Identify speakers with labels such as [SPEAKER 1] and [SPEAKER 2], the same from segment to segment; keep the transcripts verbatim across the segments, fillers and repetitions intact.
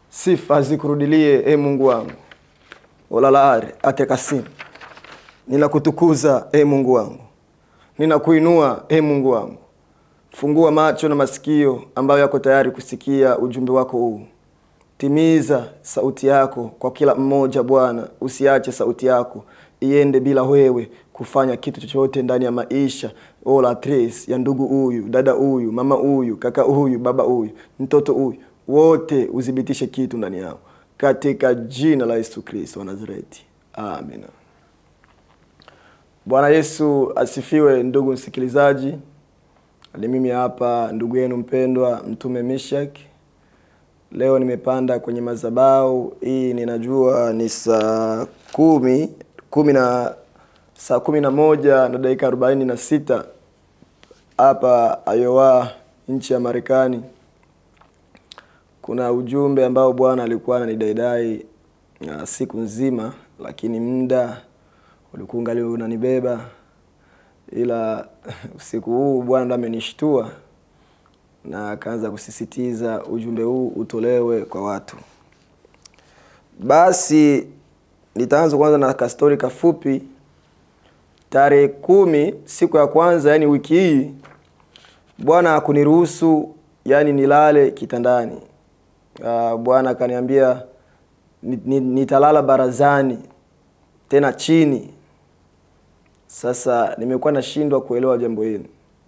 [SPEAKER 1] Sifa zikurudilie e Mungu wangu. Olalare atekasim. Ninakutukuza e Mungu wangu. Ninakuinua e Mungu wangu. Fungua macho na masikio ambayo yako tayari kusikia ujumbe wako huu. Timiza sauti yako kwa kila mmoja Bwana. Usiache sauti yako iende bila wewe kufanya kitu chochote ndani ya maisha. Ola trace ya ndugu huyu, dada huyu, mama huyu, kaka huyu, baba huyu, mtoto huyu. Wote udhibitishe kitu ndani yao. Katika jina la Yesu Kristo wa Nazareti. Amen. Bwana Yesu asifiwe. Ndugu msikilizaji, ni mimi hapa ndugu yenu mpendwa Mtume Meshak. Leo nimepanda kwenye madhabahu hii, ninajua ni saa kumi, kumi na saa kumi na moja na dakika arobaini na sita hapa Iowa, nchi ya Marekani. Kuna ujumbe ambao Bwana alikuwa ananidaidai uh, siku nzima, lakini muda ulikuwa ungali unanibeba, ila usiku huu Bwana ndo amenishtua na akaanza kusisitiza ujumbe huu utolewe kwa watu. Basi nitaanza kwanza na ka story kafupi. Tarehe kumi, siku ya kwanza, yani wiki hii, Bwana hakuniruhusu yani nilale kitandani. Uh, Bwana akaniambia nitalala barazani, tena chini. Sasa nimekuwa nashindwa kuelewa jambo hili.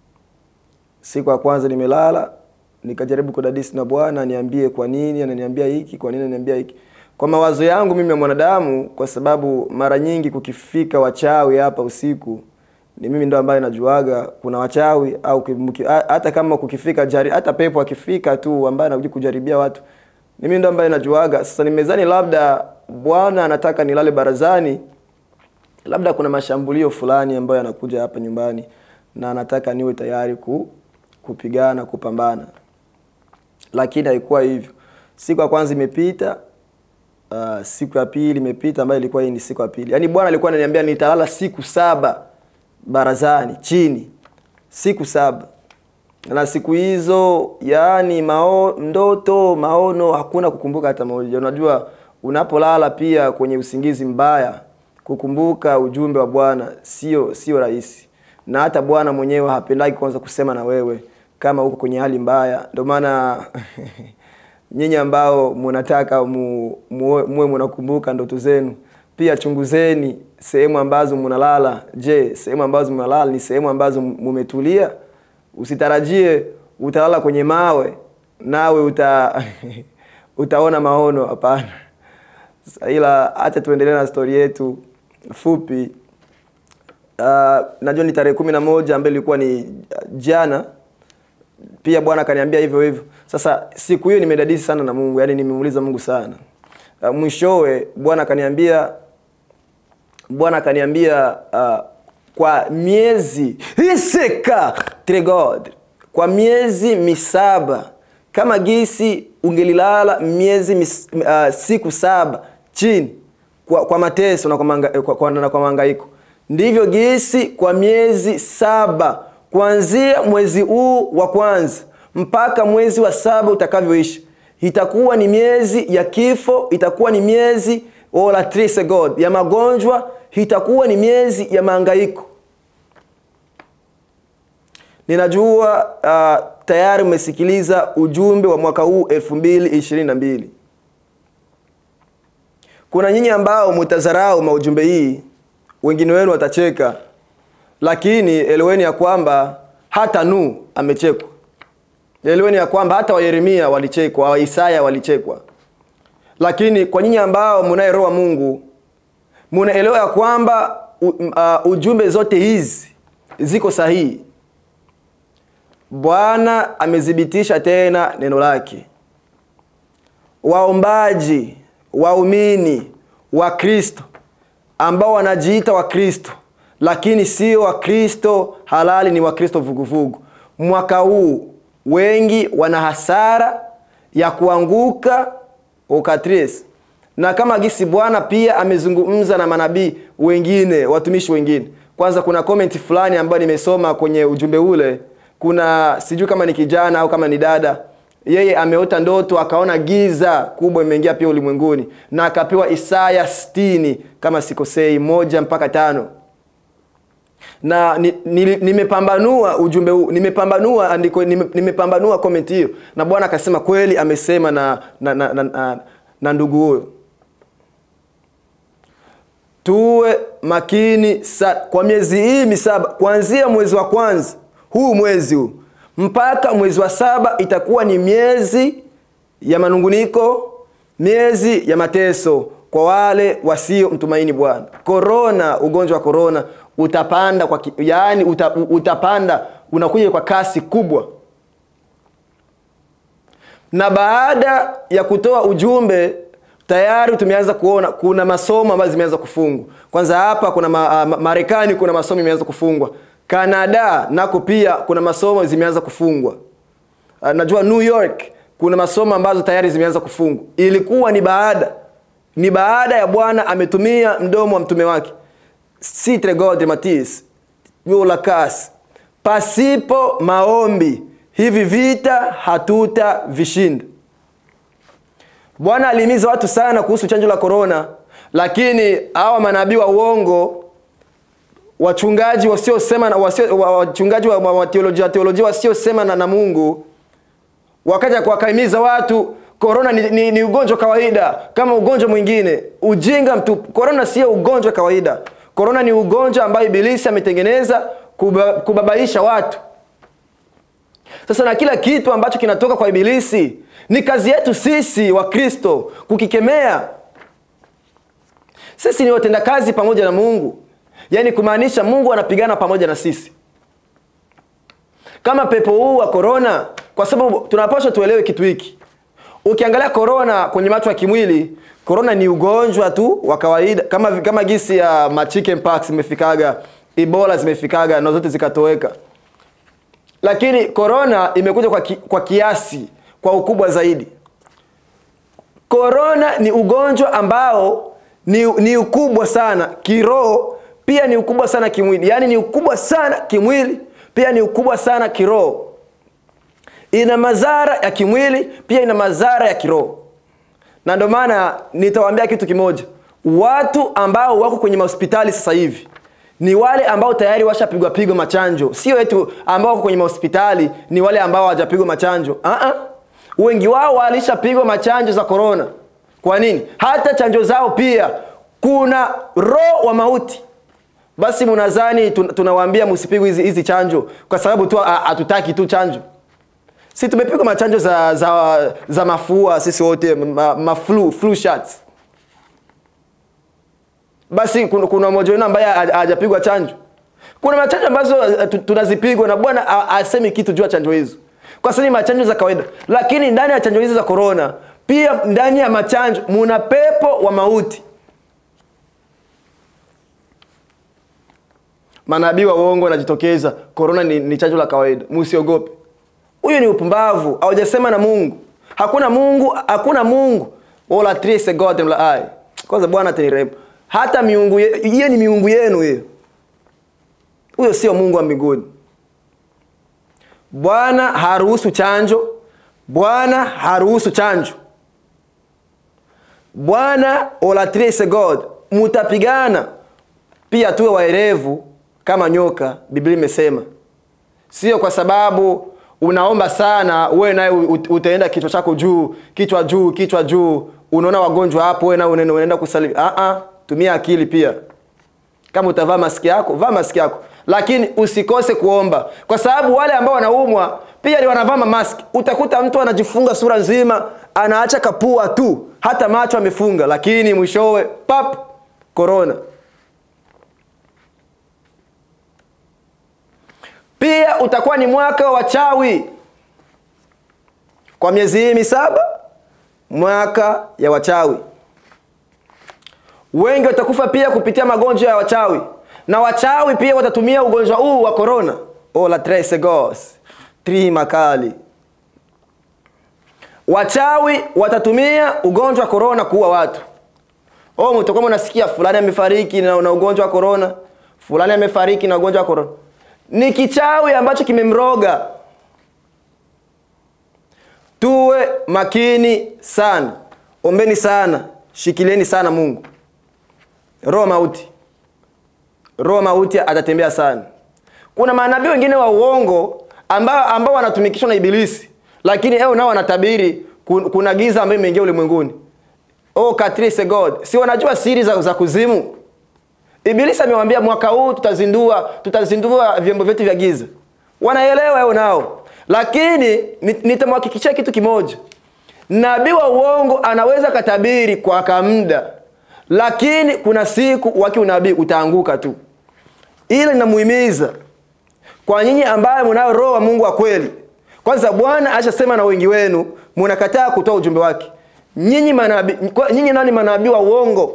[SPEAKER 1] Siku ya kwanza nimelala, nikajaribu kudadisi na Bwana niambie kwa nini ananiambia hiki, kwa nini ananiambia hiki. Kwa mawazo yangu mimi ya mwanadamu, kwa sababu mara nyingi kukifika wachawi hapa usiku, ni mimi ndo ambaye najuaga kuna wachawi, au hata kama kukifika jari, hata pepo akifika tu ambaye anakuja kujaribia watu, ni mimi ndo ambaye najuaga. Sasa nimezani labda Bwana anataka nilale barazani, labda kuna mashambulio fulani ambayo yanakuja hapa nyumbani na anataka niwe tayari ku, kupigana, kupambana. Lakini haikuwa hivyo. Siku ya kwanza imepita, uh, siku ya pili imepita ambayo ilikuwa hii ni siku ya pili. Yaani Bwana alikuwa ananiambia nitalala siku saba barazani chini. Siku saba. Na siku hizo yani mao, ndoto, maono, hakuna kukumbuka hata moja. Unajua unapolala pia kwenye usingizi mbaya, kukumbuka ujumbe wa Bwana sio sio rahisi. Na hata Bwana mwenyewe hapendagi kwanza kusema na wewe kama uko kwenye hali mbaya. Ndio maana nyinyi ambao mnataka mu, muwe mnakumbuka ndoto zenu, pia chunguzeni sehemu ambazo mnalala. Je, sehemu ambazo mnalala ni sehemu ambazo mumetulia? Usitarajie utalala kwenye mawe nawe uta utaona maono, hapana. Ila acha tuendelee na story yetu fupi. Uh, najua ni tarehe kumi na moja ambayo ilikuwa ni jana. Pia Bwana akaniambia hivyo hivyo. Sasa siku hiyo nimedadisi sana na Mungu, yani nimemuuliza Mungu sana. Uh, mwishowe Bwana akaniambia Bwana akaniambia uh, kwa miezi iseka tregod kwa miezi misaba, kama gisi ungelilala miezi mis, uh, siku saba chini kwa, kwa mateso na kwa, manga, kwa, kwa, na kwa mangaiko, ndivyo gisi kwa miezi saba kuanzia mwezi huu wa kwanza mpaka mwezi wa saba utakavyoisha, itakuwa ni miezi ya kifo, itakuwa ni miezi ola trice god ya magonjwa, itakuwa ni miezi ya mangaiko. Ninajua uh, tayari umesikiliza ujumbe wa mwaka huu elfu mbili ishirini na mbili. Kuna nyinyi ambao mtazarau maujumbe hii, wengine wenu watacheka, lakini eleweni ya kwamba hata Nu amechekwa. Eleweni ya kwamba hata wa Yeremia walichekwa, wa Isaya walichekwa. Lakini kwa nyinyi ambao mnaye roho wa Mungu, mnaelewa ya kwamba uh, ujumbe zote hizi ziko sahihi. Bwana amedhibitisha tena neno lake. Waombaji, waumini wa Kristo ambao wanajiita wa Kristo lakini sio wa Kristo halali, ni wa Kristo vuguvugu, mwaka huu wengi wana hasara ya kuanguka okatrice. Na kama gisi Bwana pia amezungumza na manabii wengine, watumishi wengine. Kwanza kuna comment fulani ambayo nimesoma kwenye ujumbe ule. Kuna sijui kama ni kijana au kama ni dada, yeye ameota ndoto akaona giza kubwa imeingia pia ulimwenguni, na akapewa Isaya sitini kama sikosei moja mpaka tano. Na nimepambanua ni, ujumbe huu, nimepambanua andiko, nimepambanua comment hiyo, na Bwana akasema kweli amesema na na na, na, na, na ndugu huyo. Tuwe makini sa, kwa miezi hii misaba, kuanzia mwezi wa kwanza huu mwezi huu mpaka mwezi wa saba itakuwa ni miezi ya manunguniko, miezi ya mateso kwa wale wasio mtumaini Bwana. Corona, ugonjwa wa corona utapanda kwa yaani uta, utapanda unakuja kwa kasi kubwa. Na baada ya kutoa ujumbe tayari tumeanza kuona kuna masomo ambayo zimeanza kufungwa. Kwanza hapa kuna ma, ma, Marekani kuna masomo yameanza kufungwa. Canada nako pia kuna masomo zimeanza kufungwa. Uh, najua New York kuna masomo ambazo tayari zimeanza kufungwa. Ilikuwa ni baada ni baada ya Bwana ametumia mdomo wa mtume wake Citre God Matis Yola Kas, pasipo maombi hivi vita hatuta vishinda. Bwana alihimiza watu sana kuhusu chanjo la corona, lakini hawa manabii wa uongo, wachungaji wasiosema na wasio wachungaji wa, wa teolojia teolojia wasiosema na, na Mungu, wakaja kuwakahimiza watu corona ni, ni, ni ugonjwa kawaida kama ugonjwa mwingine. Ujinga mtupu. Corona sio ugonjwa kawaida. Corona ni ugonjwa ambao ibilisi ametengeneza kuba, kubabaisha watu. Sasa na kila kitu ambacho kinatoka kwa ibilisi ni kazi yetu sisi wa Kristo kukikemea. Sisi ni watenda kazi pamoja na Mungu. Yaani kumaanisha Mungu anapigana pamoja na sisi. Kama pepo huu wa corona, kwa sababu tunapaswa tuelewe kitu hiki. Ukiangalia corona kwenye macho ya kimwili, corona ni ugonjwa tu wa kawaida kama kama gisi ya ma chicken pox imefikaga, Ebola zimefikaga na zote zikatoweka. Lakini corona imekuja kwa ki, kwa kiasi, kwa ukubwa zaidi. Corona ni ugonjwa ambao ni ni ukubwa sana kiroho, pia ni ukubwa sana kimwili. Yaani ni ukubwa sana kimwili, pia ni ukubwa sana kiroho. Ina madhara ya kimwili, pia ina madhara ya kiroho. Na ndio maana nitawaambia kitu kimoja. Watu ambao wako kwenye hospitali sasa hivi ni wale ambao tayari washapigwa pigo machanjo. Sio eti ambao wako kwenye hospitali ni wale ambao hawajapigwa machanjo. Ah ah. Wengi wao walishapigwa machanjo za corona. Kwa nini? Hata chanjo zao pia kuna roho wa mauti. Basi mnadhani tunawaambia msipigwe hizi hizi chanjo kwa sababu tu hatutaki tu chanjo. Sisi tumepigwa machanjo za za za mafua sisi wote, ma, ma flu flu shots. Basi kuna, kuna mmoja wenu ambaye hajapigwa chanjo. Kuna machanjo ambazo tunazipigwa na Bwana asemi kitu juu ya chanjo hizo. Kwa sababu ni machanjo za kawaida. Lakini ndani ya chanjo hizo za corona, pia ndani ya machanjo muna pepo wa mauti. Manabii wa uongo wanajitokeza, corona ni, ni chanjo la kawaida. Msiogope. Huyo ni upumbavu, hawajasema na Mungu. Hakuna Mungu, hakuna Mungu. Wala trice God mlaai. Kwanza Bwana atanirehemu. Hata miungu hiyo ni miungu yenu hiyo. Huyo sio Mungu wa mbinguni. Bwana haruhusu chanjo. Bwana haruhusu chanjo. Bwana wala trice God, mutapigana. Pia tuwe waerevu kama nyoka, Biblia imesema. Sio kwa sababu unaomba sana, wewe naye utaenda kichwa chako juu, kichwa juu, kichwa juu, unaona wagonjwa hapo, wewe naye unaenda kusali. Ah ah, tumia akili pia. Kama utavaa maski yako, vaa maski yako. Lakini usikose kuomba. Kwa sababu wale ambao wanaumwa pia ni wanavaa maski. Utakuta mtu anajifunga sura nzima, anaacha kapua tu, hata macho amefunga, lakini mwishowe pap corona. Pia utakuwa ni mwaka wa wachawi. Kwa miezi hii misaba, mwaka ya wachawi. Wengi watakufa pia kupitia magonjwa ya wachawi. Na wachawi pia watatumia ugonjwa huu wa corona. Ola trece gos. Tri makali. Wachawi watatumia ugonjwa wa corona kuua watu. Oh, mtakuwa mnasikia fulani amefariki na una ugonjwa wa corona. Fulani amefariki na ugonjwa wa corona. Ni kichawi ambacho kimemroga. tuwe makini sana. Ombeni sana, shikilieni sana Mungu. Roho mauti. Roho mauti atatembea sana. Kuna manabii wengine wa uongo ambao ambao wanatumikishwa na ibilisi, lakini leo nao wanatabiri kuna giza ambayo imeingia ulimwenguni. Oh, Catrice God, si wanajua siri za, za kuzimu? Ibilisi amewaambia mwaka huu tutazindua tutazindua vyombo vyetu vya giza. Wanaelewa leo nao. Lakini nitamhakikishia kitu kimoja. Nabii wa uongo anaweza katabiri kwa kamda, lakini kuna siku waki unabii utaanguka tu. Ile ninamuhimiza kwa nyinyi ambaye mnao roho wa Mungu wa kweli. Kwanza Bwana ashasema na wengi wenu mnakataa kutoa ujumbe wake. Nyinyi manabii, nyinyi nani manabii wa uongo?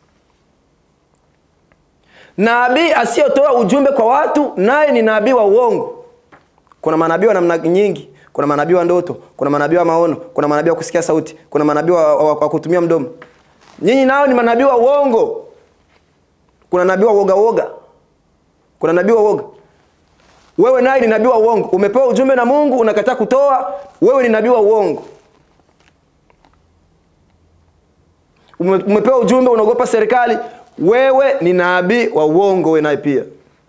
[SPEAKER 1] Nabii asiyotoa ujumbe kwa watu naye ni nabii wa uongo. Kuna manabii wa namna nyingi. Kuna manabii wa ndoto, kuna manabii wa maono, kuna manabii wa kusikia sauti, kuna manabii wa, wa, wa kutumia mdomo. Nyinyi nao ni manabii wa uongo. Kuna nabii wa woga woga. Kuna nabii wa woga. Wewe naye ni nabii wa uongo. Umepewa ujumbe na Mungu, unakataa kutoa, wewe ni nabii wa uongo. Umepewa ujumbe, unaogopa serikali, wewe ni nabii wa uongo wewe naye pia.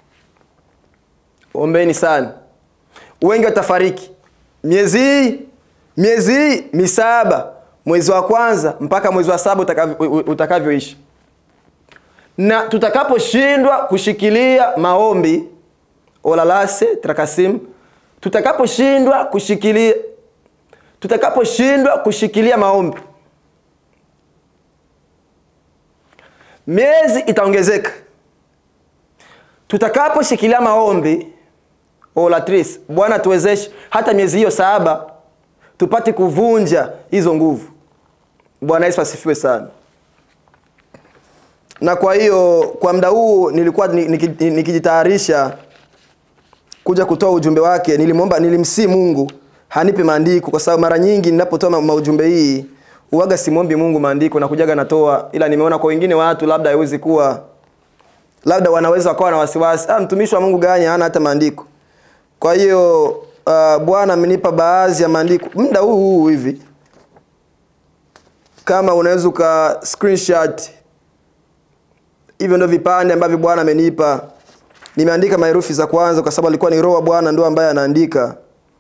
[SPEAKER 1] Ombeni sana. Wengi watafariki. Miezi miezi misaba, mwezi wa kwanza mpaka mwezi wa saba utakavyo, utakavyoishi. Na tutakaposhindwa kushikilia maombi, olalase trakasim, tutakaposhindwa kushikilia tutakaposhindwa kushikilia maombi, miezi itaongezeka. Tutakaposhikilia maombi, Olatrice, Bwana tuwezeshe hata miezi hiyo saba tupate kuvunja hizo nguvu. Bwana Yesu asifiwe sana. Na kwa hiyo kwa muda huu nilikuwa nikijitayarisha kuja kutoa ujumbe wake, nilimwomba nilimsi Mungu hanipe maandiko, kwa sababu mara nyingi ninapotoa maujumbe hii uwaga simwombi Mungu maandiko na kujaga natoa, ila nimeona kwa wengine watu labda haiwezi kuwa, labda wanaweza wakawa na wasiwasi, ah, mtumishi wa Mungu gani hana hata maandiko. Kwa hiyo uh, Bwana amenipa baadhi ya maandiko muda huu huu hivi. Kama unaweza ka screenshot, hivyo ndio vipande ambavyo Bwana amenipa. Nimeandika maherufi za kwanza kwa sababu alikuwa ni Roho wa Bwana ndio ambaye anaandika.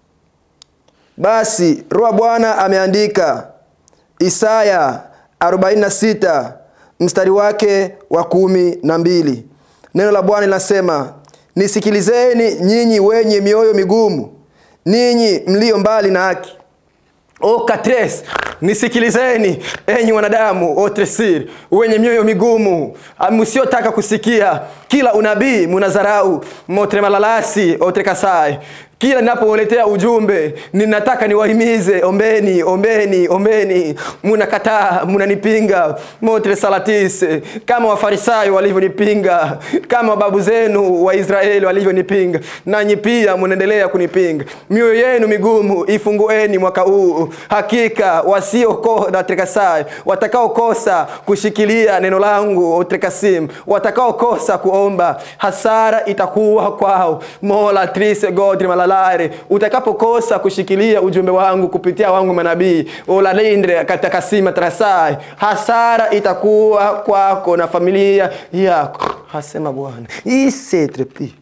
[SPEAKER 1] Basi Roho wa Bwana ameandika Isaya arobaini na sita mstari wake wa kumi na mbili. Neno la Bwana linasema, nisikilizeni nyinyi wenye mioyo migumu, ninyi mlio mbali na haki. O Catrice, nisikilizeni enyi wanadamu Otresir, wenye mioyo migumu, msiotaka kusikia. Kila unabii mnadharau. Motremalalasi Otrekasai, kila ninapowaletea ujumbe ninataka niwahimize, ombeni, ombeni, ombeni. Mnakataa, mnanipinga. Motre Salatis, kama wafarisayo walivyonipinga, kama babu zenu wa Israeli walivyonipinga, nanyi pia mnaendelea kunipinga. Mioyo yenu migumu ifungueni mwaka huu. Hakika wasiokoda Otrekasai, watakaokosa kushikilia neno langu Otrekasim, watakaokosa kuomba, hasara itakuwa kwao. Mola Trice Godri Malalare, utakapokosa kushikilia ujumbe wangu kupitia wangu manabii, ola lindre katakasima trasai, hasara itakuwa kwako na familia yako, hasema Bwana. Isetrepi.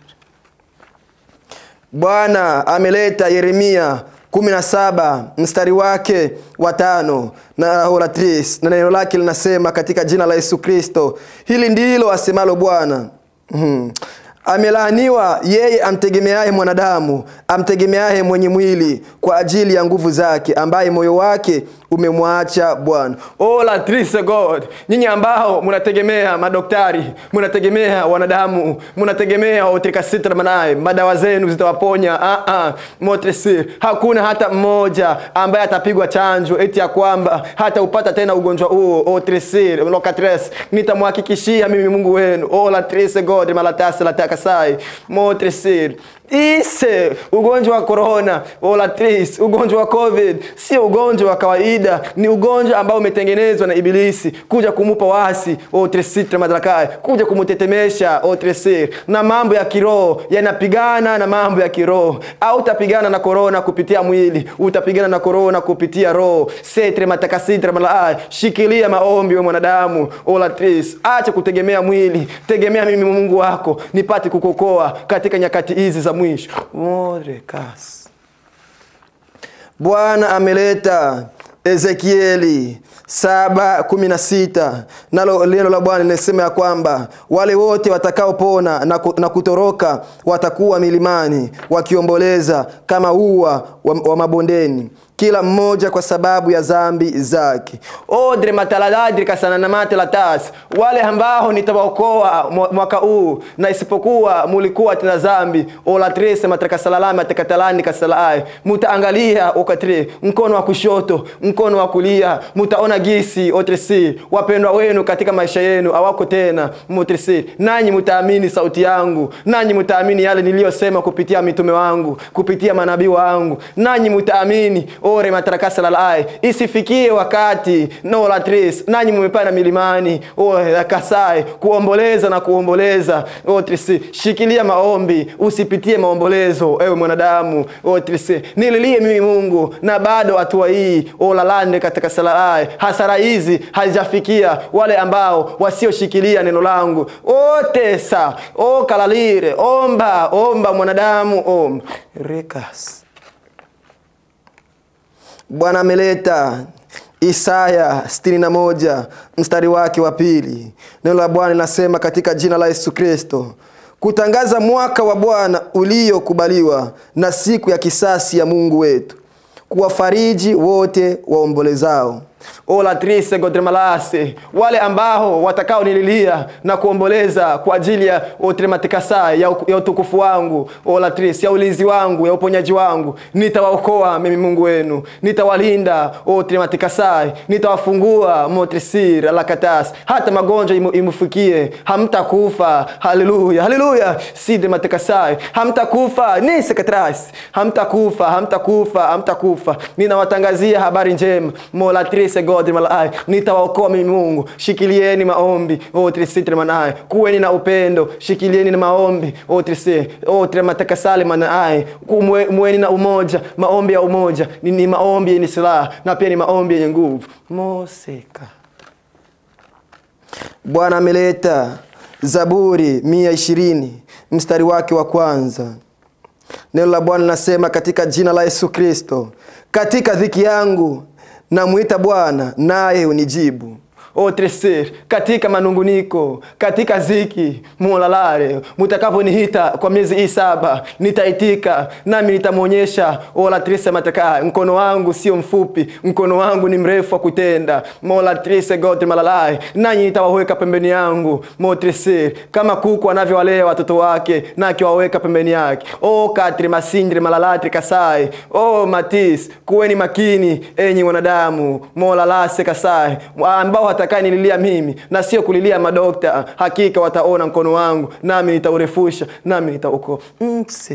[SPEAKER 1] Bwana ameleta Yeremia kumi na saba mstari wake wa tano na Olatrice, na neno lake linasema katika jina la Yesu Kristo, hili ndilo asemalo Bwana. Hmm. Amelaaniwa yeye amtegemeaye mwanadamu, amtegemeaye mwenye mwili kwa ajili ya nguvu zake, ambaye moyo wake umemwacha Bwana. Oh la Trice God, nyinyi ambao mnategemea madaktari, mnategemea wanadamu, mnategemea Otrekasitra manaye, madawa zenu zitawaponya. Ah ah, Motresir, hakuna hata mmoja ambaye atapigwa chanjo eti ya kwamba hata upata tena ugonjwa huo. Otresir, Locatres, nitamhakikishia mimi Mungu wenu. Oh la Trice God, malatasi la takasai, Motresir. Ise ugonjwa wa corona, olatris, ugonjwa wa covid, sio ugonjwa wa kawaida, ni ugonjwa ambao umetengenezwa na ibilisi kuja kumupa wasi otresitra madrakai, kuja kumutetemesha otresir, na mambo ya kiroho yanapigana na mambo ya kiroho. Au utapigana na corona kupitia mwili, utapigana na corona kupitia roho. Setre matakasitra malai, shikilia maombi wa mwanadamu olatris, acha kutegemea mwili, tegemea mimi Mungu wako nipate kukokoa katika nyakati hizi za mwisho. Morekas. Bwana ameleta Ezekieli saba kumi na sita, nalo neno la Bwana linasema ya kwamba wale wote watakaopona na, na kutoroka watakuwa milimani wakiomboleza kama ua wa, wa mabondeni, kila mmoja kwa sababu ya dhambi zake. Odre mataladadri kasana mate latas, wale ambao nitawaokoa mwaka huu na isipokuwa mulikuwa tena dhambi ola trese matrakasalalama tekatalani kasalai, mutaangalia ukatre mkono wa kushoto mkono wa kulia, mutaona gisi otresi wapendwa wenu katika maisha yenu hawako tena mutresi, nanyi mutaamini sauti yangu, nanyi mutaamini yale niliyosema kupitia mitume wangu, kupitia manabii wangu, nanyi mutaamini ore matarakasa lalai. Isifikie wakati no latris nanyi mmepanda milimani ore kasai kuomboleza na kuomboleza otrisi, shikilia maombi, usipitie maombolezo ewe mwanadamu otrisi. Nililie mimi Mungu na bado hatua hii olalande katika salalai, hasara hizi hazijafikia wale ambao wasioshikilia neno langu. Otesa o kalalire, omba omba mwanadamu omba rekas. Bwana ameleta Isaya sitini na moja mstari wake wa pili. Neno la Bwana linasema katika jina la Yesu Kristo, kutangaza mwaka wa Bwana uliokubaliwa na siku ya kisasi ya Mungu wetu, kuwafariji wote waombolezao. Ola trise godremalase, wale ambao watakao nililia na kuomboleza kwa ajili ya otrematikasai ya, ya utukufu wangu, ola trise ya ulinzi wangu, ya uponyaji wangu, nitawaokoa mimi Mungu wenu, nitawalinda otrematikasai, nitawafungua motrisir lakatas, hata magonjwa imu, imufikie, hamtakufa. Haleluya haleluya. Sidre matikasai, hamtakufa ni sekatras, hamtakufa hamtakufa hamtakufa. Ninawatangazia habari njema mola trise God malai, nitawaokoa mimi Mungu. Shikilieni maombi o trisitre manai, kuweni na upendo, shikilieni na maombi o trisi o trematakasali manai, muweni na umoja. Maombi ya umoja ni, ni maombi yenye silaha na pia ni maombi yenye nguvu. Moseka. Bwana ameleta Zaburi mia ishirini mstari wake wa kwanza. Neno la Bwana linasema katika jina la Yesu Kristo, katika dhiki yangu na muita Bwana naye unijibu. Otresir, katika manunguniko, katika ziki, mulalare, mutakapo nihita kwa miezi hii saba, nitaitika, nami nitamuonyesha olatrise mataka, mkono wangu sio mfupi, mkono wangu ni mrefu wa kutenda. Molatrise gote malalai, nanyi nitawaweka pembeni yangu. Motresir, kama kuku anavyowalea watoto wake na akiwaweka pembeni yake. O katri masindri malalatri kasai, o matis, kuweni makini enyi wanadamu. Molalase kasai, ambao watakaye nililia mimi na sio kulilia madokta, hakika wataona mkono wangu, nami nitaurefusha, nami nitaokoa. Mse.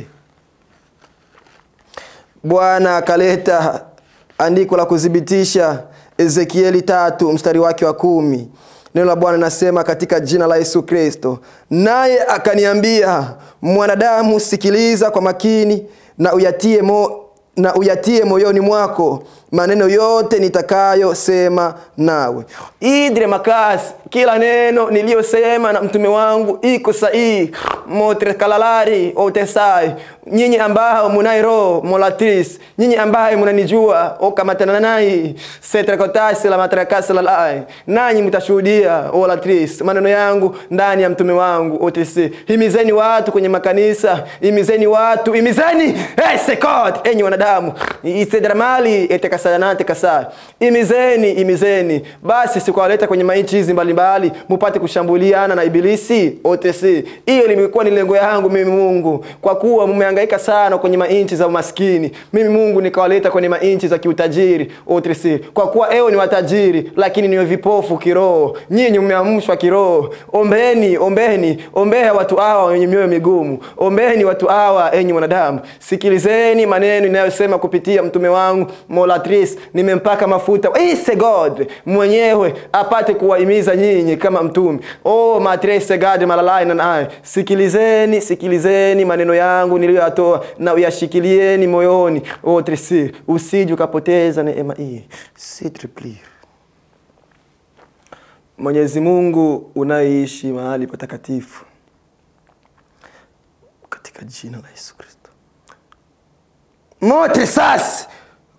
[SPEAKER 1] Bwana akaleta andiko la kudhibitisha Ezekieli tatu mstari wake wa kumi. Neno la Bwana linasema katika jina la Yesu Kristo, naye akaniambia, mwanadamu, sikiliza kwa makini na uyatie mo na uyatie moyoni mwako maneno yote nitakayo sema nawe. Idre makas, kila neno niliyosema na mtume wangu iko sahihi. Motre kalalari otesai, nyinyi ambao munai roho molatris, nyinyi ambao munanijua okamatana nai setrakotasi la matrakasi lalai, nanyi mtashuhudia olatris maneno yangu ndani ya mtume wangu otesi. Himizeni watu kwenye makanisa, himizeni watu, himizeni hey sekot enyi wanadamu. Isedramali eteka kasayanate kasaya. Imizeni, imizeni. Basi sikuwaleta kwenye mainchi hizi mbalimbali mupate kushambuliana na ibilisi. O T C. Hiyo limekuwa ni lengo yangu mimi Mungu. Kwa kuwa mmehangaika sana kwenye mainchi za umaskini, mimi Mungu nikawaleta kwenye mainchi za kiutajiri. O T C. Kwa kuwa eo ni watajiri lakini ni vipofu kiroho. Nyinyi mmeamshwa kiroho. Ombeni, ombeni, ombea watu hawa wenye mioyo migumu. Ombeni watu hawa enyi wanadamu. Sikilizeni maneno ninayosema kupitia mtume wangu Molatrice. Nimempaka mafuta Ise God mwenyewe apate kuwahimiza nyinyi kama mtume. Oh Matrice God malalai na nae. Sikilizeni, sikilizeni maneno yangu niliyoyatoa na uyashikilieni moyoni. O T C. Usije ukapoteza neema hii. Sitriplir. Mwenyezi Mungu unaishi mahali patakatifu, katika jina la Yesu Kristo. Mote sasa.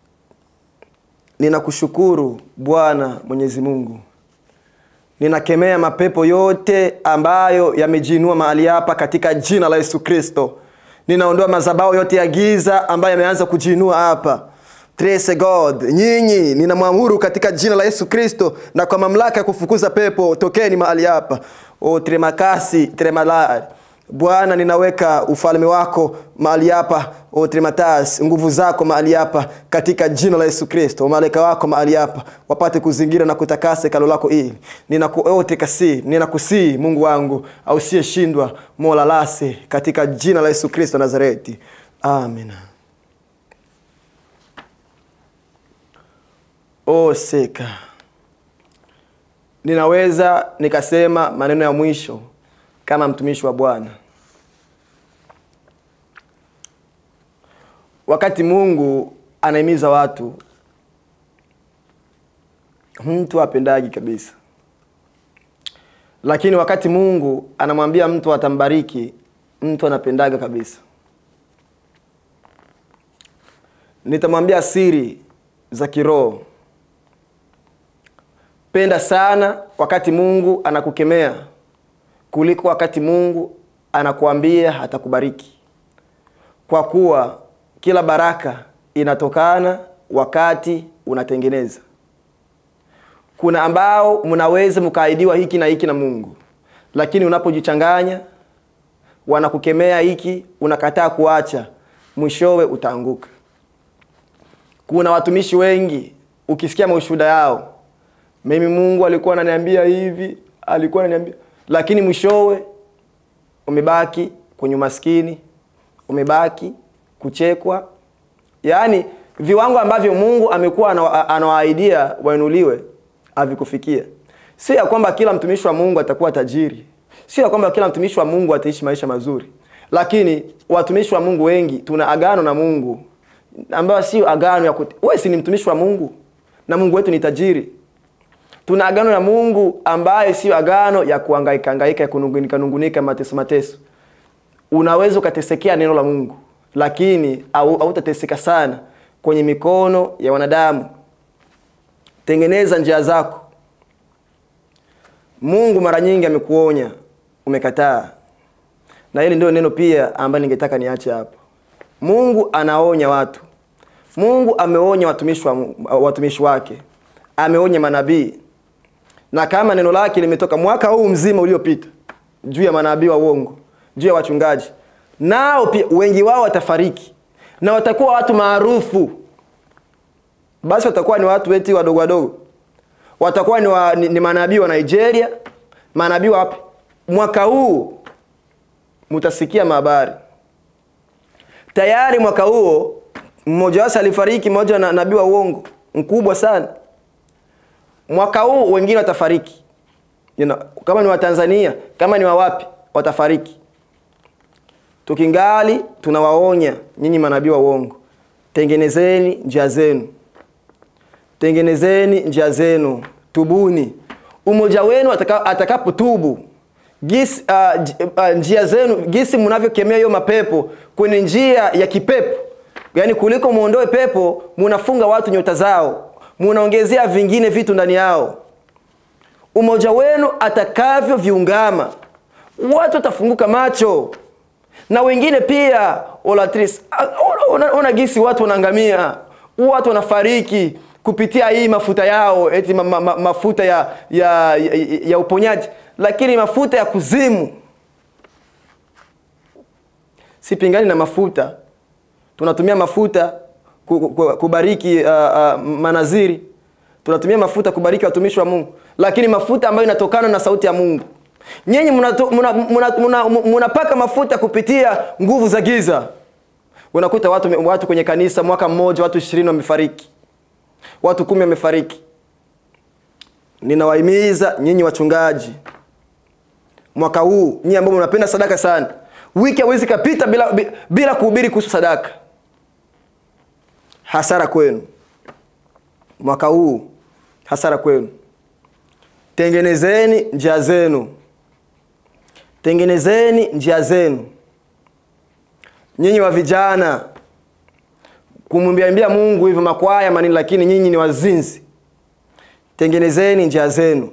[SPEAKER 1] Ninakushukuru Bwana Mwenyezi Mungu. Ninakemea mapepo yote ambayo yamejinua mahali hapa katika jina la Yesu Kristo. Ninaondoa madhabahu yote ya giza ambayo yameanza kujinua hapa. Trace God, nyinyi ninamwamuru katika jina la Yesu Kristo na kwa mamlaka ya kufukuza pepo, tokeni mahali hapa. O tremakasi, tremalari. Bwana ninaweka ufalme wako mahali hapa. O trematas, nguvu zako mahali hapa katika jina la Yesu Kristo. Malaika wako mahali hapa wapate kuzingira na kutakasa hekalu lako hili. Ninakuote kasi, ninakusii Mungu wangu usiyeshindwa, Mola lase katika jina la Yesu Kristo Nazareti. Amen. O seka. Ninaweza nikasema maneno ya mwisho kama mtumishi wa Bwana. Wakati Mungu anahimiza watu, mtu apendagi kabisa. Lakini wakati Mungu anamwambia mtu atambariki, mtu anapendaga kabisa. Nitamwambia siri za kiroho. Penda sana wakati Mungu anakukemea kuliko wakati Mungu anakuambia atakubariki. Kwa kuwa kila baraka inatokana wakati unatengeneza. Kuna ambao mnaweza mkaahidiwa hiki na hiki na Mungu, lakini unapojichanganya wanakukemea hiki, unakataa kuacha, mwishowe utaanguka. Kuna watumishi wengi ukisikia maushuhuda yao, mimi Mungu alikuwa ananiambia hivi, alikuwa ananiambia, lakini mwishowe umebaki kwenye maskini, umebaki kuchekwa. Yaani viwango ambavyo Mungu amekuwa anawaahidia wainuliwe havikufikia. Sio ya kwamba kila mtumishi wa Mungu atakuwa tajiri. Sio ya kwamba kila mtumishi wa Mungu ataishi maisha mazuri. Lakini watumishi wa Mungu wengi tuna agano na Mungu ambayo sio agano ya kuti. Wewe si ni mtumishi wa Mungu na Mungu wetu ni tajiri. Tuna agano na Mungu ambaye sio agano ya kuhangaika hangaika, ya kunungunika nungunika, mateso mateso. Unaweza ukatesekea neno la Mungu, lakini hautateseka sana kwenye mikono ya wanadamu. Tengeneza njia zako. Mungu mara nyingi amekuonya, umekataa. Na hili ndio neno pia ambalo ningetaka niache hapa. Mungu anaonya watu. Mungu ameonya watumishi wa watumishi wake. Ameonya manabii. Na kama neno lake limetoka mwaka huu mzima uliopita juu ya manabii wa uongo, juu ya wachungaji, nao pia wengi wao watafariki na watakuwa watu maarufu. Basi watakuwa ni watu weti wadogo wadogo. Watakuwa ni, wa, ni, ni manabii wa Nigeria, manabii wapi? Mwaka huu mutasikia habari. Tayari mwaka huo mmoja wao alifariki, mmoja na nabii wa uongo mkubwa sana. Mwaka huu wengine watafariki. You know, kama ni wa Tanzania, kama ni wa wapi, watafariki. Tukingali tunawaonya nyinyi manabii wa uongo. Tengenezeni njia zenu. Tengenezeni njia zenu. Tubuni. Umoja wenu atakapotubu, gisi uh, uh, njia zenu gisi mnavyokemea hiyo mapepo kwenye njia ya kipepo. Yaani kuliko muondoe pepo, munafunga watu nyota zao, munaongezea vingine vitu ndani yao. Umoja wenu atakavyo viungama, watu watafunguka macho. Na wengine pia Olatrice, ona, ona gisi watu wanaangamia. Watu wanafariki kupitia hii mafuta yao, eti ma, ma, mafuta ya, ya, ya, ya uponyaji, lakini mafuta ya kuzimu. Sipingani na mafuta. Tunatumia mafuta kubariki uh, uh, manaziri. Tunatumia mafuta kubariki watumishi wa Mungu, lakini mafuta ambayo inatokana na sauti ya Mungu. Nyinyi mnapaka mafuta kupitia nguvu za giza. Unakuta watu watu kwenye kanisa mwaka mmoja watu ishirini wamefariki. Watu kumi wamefariki. Ninawahimiza nyinyi wachungaji, mwaka huu nyinyi ambao mnapenda sadaka sana, wiki haiwezi kapita bila bila kuhubiri kuhusu sadaka. Hasara kwenu. Mwaka huu hasara kwenu. Tengenezeni njia zenu. Tengenezeni njia zenu. Nyinyi wa vijana, kumwambia Mungu hivyo makwaya manini, lakini nyinyi ni wazinzi. Tengenezeni njia zenu.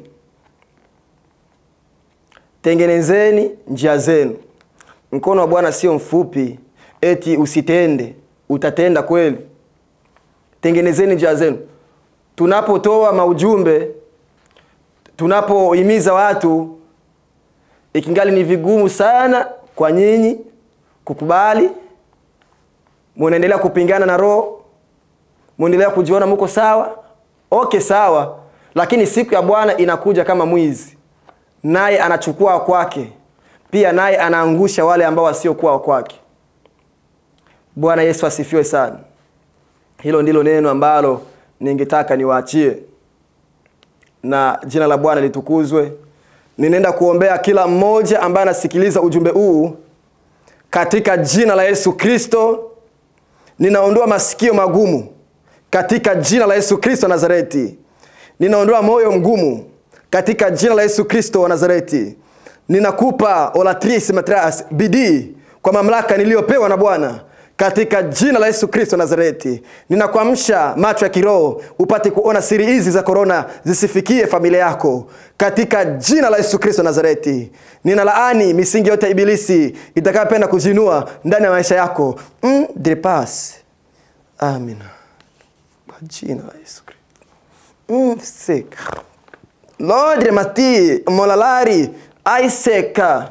[SPEAKER 1] Tengenezeni njia zenu. Mkono wa Bwana sio mfupi eti usitende, utatenda kweli. Tengenezeni njia zenu. Tunapotoa maujumbe, tunapohimiza watu, ikingali ni vigumu sana kwa nyinyi kukubali. Munaendelea kupingana na roho, munaendelea kujiona mko sawa. Okay, sawa, lakini siku ya Bwana inakuja kama mwizi, naye anachukua kwake, pia naye anaangusha wale ambao wasiokuwa kwake. Bwana Yesu asifiwe sana. Hilo ndilo neno ambalo ningetaka niwaachie, na jina la Bwana litukuzwe. Ninaenda kuombea kila mmoja ambaye anasikiliza ujumbe huu katika jina la Yesu Kristo. Ninaondoa masikio magumu katika jina la Yesu Kristo wa Nazareti. Ninaondoa moyo mgumu katika jina la Yesu Kristo wa Nazareti. Ninakupa olatrice matras bidii kwa mamlaka niliyopewa na Bwana katika jina la Yesu Kristo wa Nazareti. Ninakuamsha macho ya kiroho upate kuona siri hizi za corona zisifikie familia yako katika jina la Yesu Kristo wa Nazareti. Ninalaani misingi yote ibilisi itakayopenda kujinua ndani ya maisha yako. Mm, depas. Amina. Kwa jina la Yesu Kristo. Mm, sek. Lord mati molalari aiseka.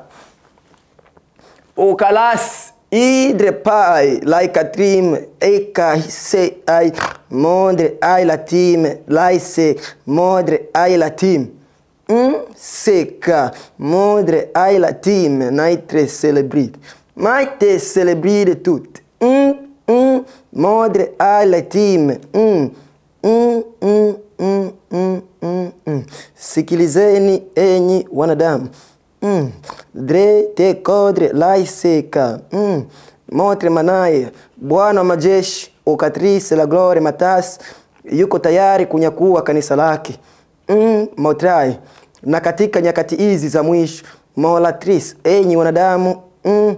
[SPEAKER 1] Okalas idre pai like a dream eka se ai modre ai la team laise modre ai la team mm seka modre ai la team naitre celebrate maite celebrate tut mm mm modre ai la team mm mm mm mm mm mm mm sikilizeni enyi wanadamu. Mm. Dre te kodre laiseka. Mm. Motre manaye. Bwana wa majeshi, Okatrice la glory matas, yuko tayari kunyakua kanisa lake. Mm. Motrai. Na katika nyakati hizi za mwisho, Molatrice, enyi wanadamu, mm.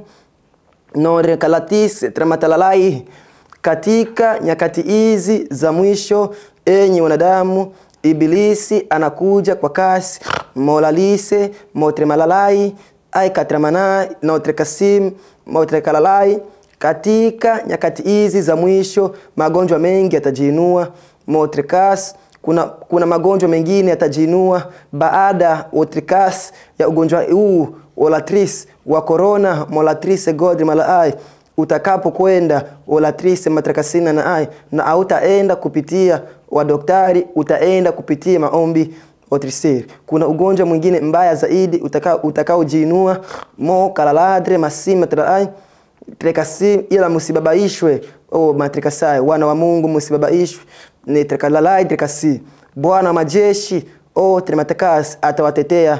[SPEAKER 1] Nore kalatis tramatalalai. Katika nyakati hizi za mwisho, enyi wanadamu, ibilisi anakuja kwa kasi. Molalise, motre malalai, ai katramana, notre kasim, motre kalalai. Katika nyakati hizi za mwisho, magonjwa mengi yatajiinua. Motre kas, kuna, kuna magonjwa mengine yatajiinua baada otrikas ya ugonjwa huu olatrice wa corona. Molatrice godri malai. Utakapo kwenda olatrice matrakasina na ai, na hautaenda kupitia wa daktari, utaenda kupitia maombi otriseri. Kuna ugonjwa mwingine mbaya zaidi utakao utakao jiinua. Mo kalaladre masima trai trekasi, ila musibabaishwe o matrikasai. Wana wa Mungu musibabaishwe ni trekalalai trekasi. Bwana majeshi o trematakas atawatetea.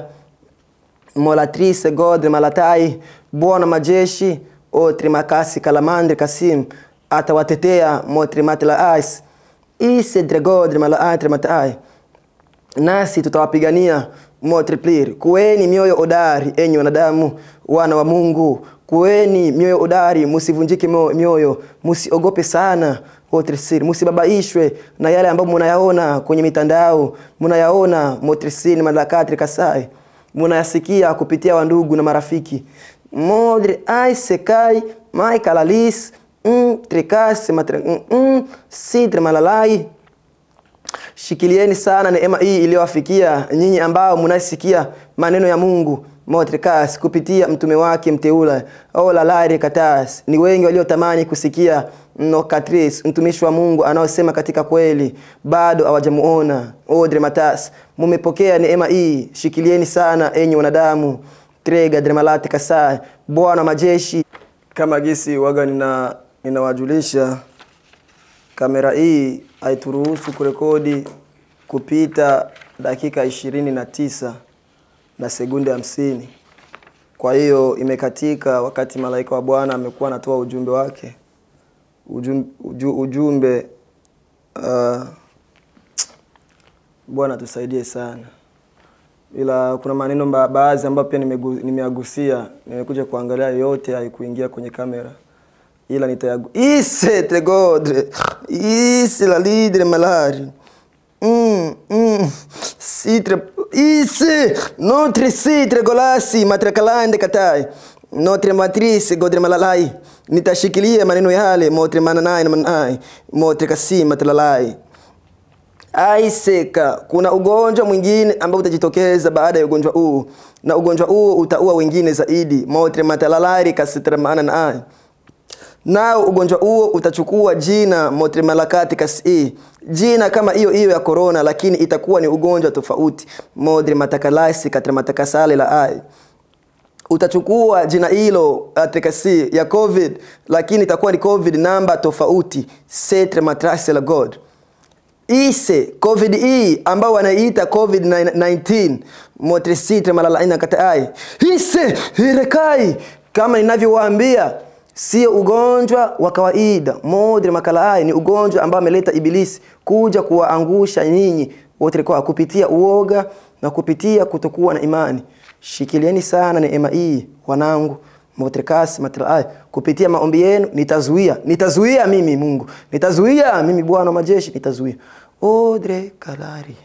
[SPEAKER 1] Molatrice godre malatai. Bwana majeshi o trimakasi kalamandre kasim atawatetea. Motrimatla ais ise dragodre malai trematai. Nasi tutawapigania motriplir. Kuweni mioyo odari enyi wanadamu, wana wa Mungu. Kuweni mioyo odari, musivunjike mioyo, musiogope sana otrisir. Musibabaishwe na yale ambayo mnayaona kwenye mitandao, mnayaona motrisini malakatri kasai, mnayasikia kupitia wandugu na marafiki. Modre ai sekai mai kalalis. mm, trekasi matre mm, mm, sitre malalai. Shikilieni sana neema hii iliyowafikia nyinyi ambao mnasikia maneno ya Mungu Motrekas kupitia mtume wake mteula au lalari katas. Ni wengi waliotamani kusikia no Katris mtumishi wa Mungu anaosema katika kweli bado hawajamuona. Odre Matas, mumepokea neema hii, shikilieni sana enyi wanadamu. Trega Dremalati Kasai, Bwana majeshi. Kama gisi waga nina ninawajulisha, kamera hii haituruhusu kurekodi kupita dakika ishirini na tisa na sekunde hamsini. Kwa hiyo imekatika wakati malaika wa Bwana amekuwa anatoa ujumbe wake. Ujumbe, uju, ujumbe uh, Bwana tusaidie sana. Ila kuna maneno baadhi ambayo pia nimeagusia, nimekuja kuangalia yote haikuingia kwenye kamera. Ila nitayagu ise tegodre ise la lidre malari mm mm sitre ise notre sitre golasi matrakalande katai notre matrice godre malalai. Nitashikilia maneno yale motre mananai na manai motre kasi matlalai. Aiseka, kuna ugonjwa mwingine ambao utajitokeza baada ya ugonjwa huu, na ugonjwa huu utaua wengine zaidi. Motre matalalari kasitra mananai. Nao ugonjwa huo utachukua jina motre malakati kasi. Jina kama hiyo hiyo ya corona, lakini itakuwa ni ugonjwa tofauti. Motre matakalasi katra matakasale la ai. Utachukua jina hilo atekasi ya COVID, lakini itakuwa ni COVID namba tofauti. Setre matrase la God. Ise COVID hii ambao wanaita COVID nineteen motre sitre malalaina katai. Ise hirekai, kama ninavyowaambia sio ugonjwa wa kawaida. Modre makalai ni ugonjwa ambao ameleta ibilisi kuja kuwaangusha nyinyi wote kwa kupitia uoga na kupitia kutokuwa na imani. Shikilieni sana neema hii wanangu. Motrekas matlai, kupitia maombi yenu nitazuia, nitazuia mimi Mungu, nitazuia mimi Bwana majeshi, nitazuia. Odre kalari.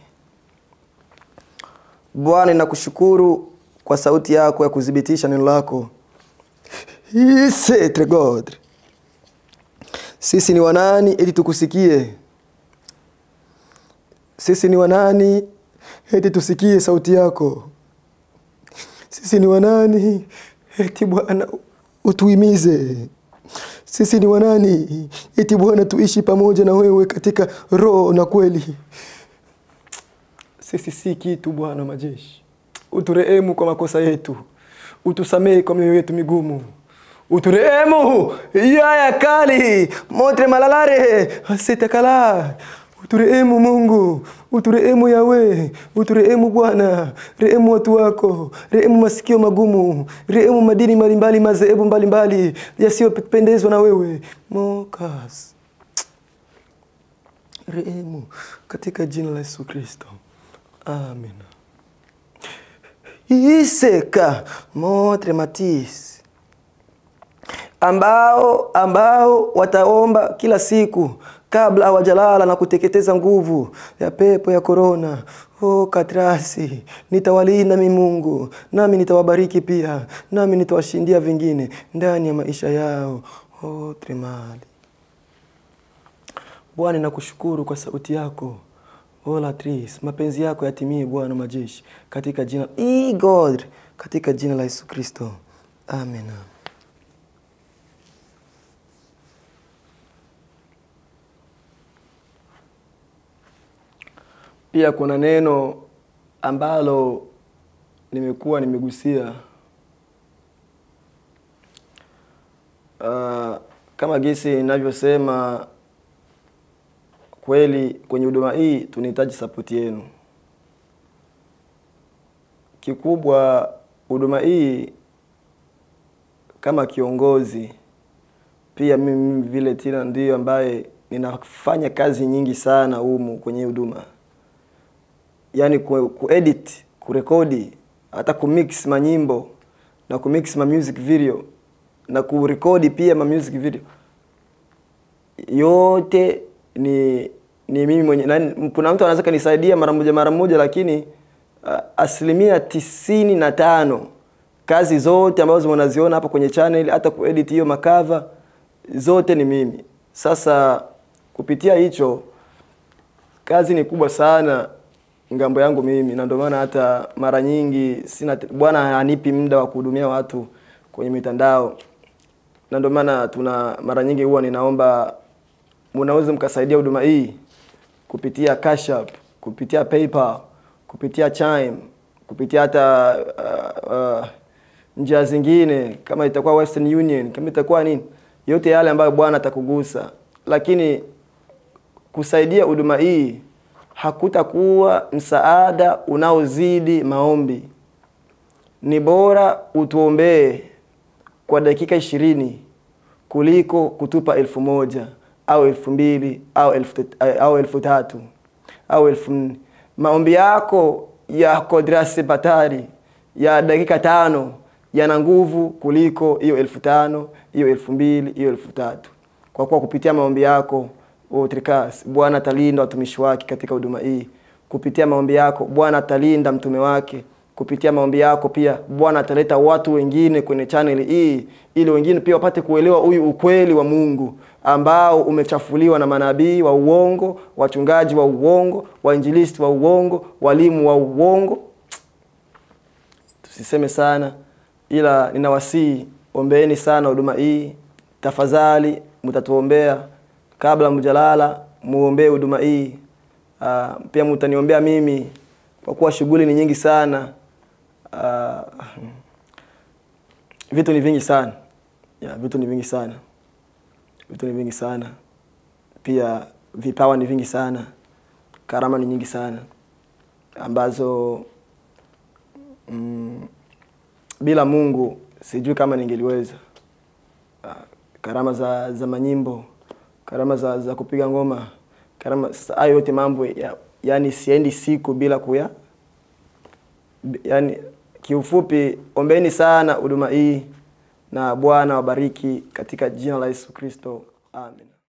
[SPEAKER 1] Bwana ninakushukuru kwa sauti yako ya kudhibitisha neno lako. Ise tregodre. Sisi ni wanani ili tukusikie? Sisi ni wanani ili tusikie sauti yako? Sisi ni wanani eti Bwana utuimize? Sisi ni wanani eti Bwana tuishi pamoja na wewe katika roho na kweli? Sisi si kitu Bwana majeshi. Uturehemu kwa makosa yetu. Utusamehe kwa mioyo yetu migumu. Uturehemu ya ya kali motre malalare asitakala. Uturehemu Mungu, uturehemu Yawe, uturehemu Bwana, rehemu watu wako, rehemu masikio magumu, rehemu madini mbalimbali, madhehebu mbalimbali yasiyopendezwa na wewe. Mokas. Rehemu katika jina la Yesu Kristo. Amen. Iseka motre matis. Ambao ambao wataomba kila siku kabla hawajalala na kuteketeza nguvu ya pepo ya corona. Oh katrasi, nitawalinda mimi Mungu, nami nitawabariki pia, nami nitawashindia vingine ndani ya maisha yao. Oh tremali. Bwana nakushukuru kwa sauti yako. Oh latris, mapenzi yako yatimie Bwana majeshi katika jina e God, katika jina la Yesu Kristo. Amen. Pia kuna neno ambalo nimekuwa nimegusia. Uh, kama gisi ninavyosema, kweli kwenye huduma hii tunahitaji support yenu. Kikubwa huduma hii kama kiongozi, pia mimi vile tena ndio ambaye ninafanya kazi nyingi sana humu kwenye huduma. Yani kuedit, ku kurekodi, hata kumix manyimbo na kumix ma music video na kurekodi pia ma music video. Yote ni ni mimi mwenyewe. Kuna mtu anaweza kanisaidia mara moja mara moja, lakini uh, asilimia tisini na tano kazi zote ambazo mnaziona hapa kwenye channel, hata kuedit hiyo makava, zote ni mimi. Sasa kupitia hicho kazi ni kubwa sana ngambo yangu mimi, na ndio maana hata mara nyingi sina Bwana hanipi muda wa kuhudumia watu kwenye mitandao. Na ndio maana tuna mara nyingi huwa ninaomba mnaweza mkasaidia huduma hii kupitia Cash App, kupitia PayPal, kupitia Chime, kupitia hata uh, uh, njia zingine kama itakuwa Western Union, kama itakuwa nini, yote yale ambayo Bwana atakugusa. Lakini kusaidia huduma hii hakutakuwa msaada unaozidi maombi. Ni bora utuombee kwa dakika ishirini kuliko kutupa elfu moja au elfu mbili au elfu au elfu tatu au elfu. Maombi yako ya kodrasi batari ya dakika tano yana nguvu kuliko hiyo elfu tano, hiyo elfu mbili, hiyo elfu tatu. Kwa kuwa kupitia maombi yako Utrikas, Bwana atalinda watumishi wake katika huduma hii. Kupitia maombi yako Bwana atalinda mtume wake. Kupitia maombi yako pia Bwana ataleta watu wengine kwenye channel hii ili wengine pia wapate kuelewa huyu ukweli wa Mungu ambao umechafuliwa na manabii wa uongo, wachungaji wa uongo, wainjilisti wa uongo, walimu wa uongo. Tusiseme sana, ila ninawasihi ombeeni sana huduma hii. Tafadhali mtatuombea kabla mjalala, muombee huduma hii. Uh, pia mtaniombea mimi kwa kuwa shughuli ni nyingi sana. Uh, vitu ni vingi sana. Ya, vitu ni vingi sana. Vitu ni vingi sana. Pia vipawa ni vingi sana. Karama ni nyingi sana. Ambazo mm, bila Mungu sijui kama ningeliweza. Uh, karama za za manyimbo, karama za za kupiga ngoma, karama hayo yote mambo ya, yani siendi siku bila kuya. Yani kiufupi ombeni sana huduma hii na Bwana wabariki katika jina la Yesu Kristo. Amen.